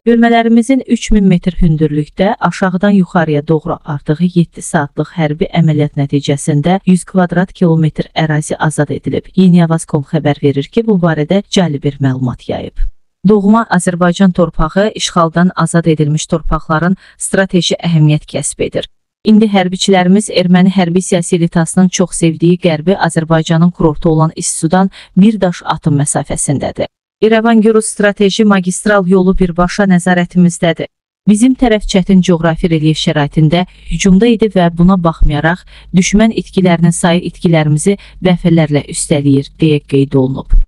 Bölmələrimizin 3000 metr hündürlükdə aşağıdan yuxarıya doğru artığı 7 saatlıq hərbi əməliyyat nəticəsində 100 kvadrat kilometr ərazi azad edilib. Yeniyavaz.com xəbər verir ki, bu barədə cəli bir məlumat yayıb. Doğma Azərbaycan torpağı işğaldan azad edilmiş torpaqların strateji əhəmiyyət kəsb edir. İndi hərbiçilərimiz erməni hərbi siyasi elitasının çox sevdiyi qərbi Azərbaycanın kurortu olan İstisudan bir daş atım məsafəsindədir. İrəvan-Gürüz strateji magistral yolu birbaşa nəzarətimizdədir. Bizim tərəf çətin coğrafi relyef şəraitində hücumda idi və buna baxmayaraq düşmən itkilərinin sayı itkilərimizi dəfələrlə üstələyir, deyə qeyd olunub.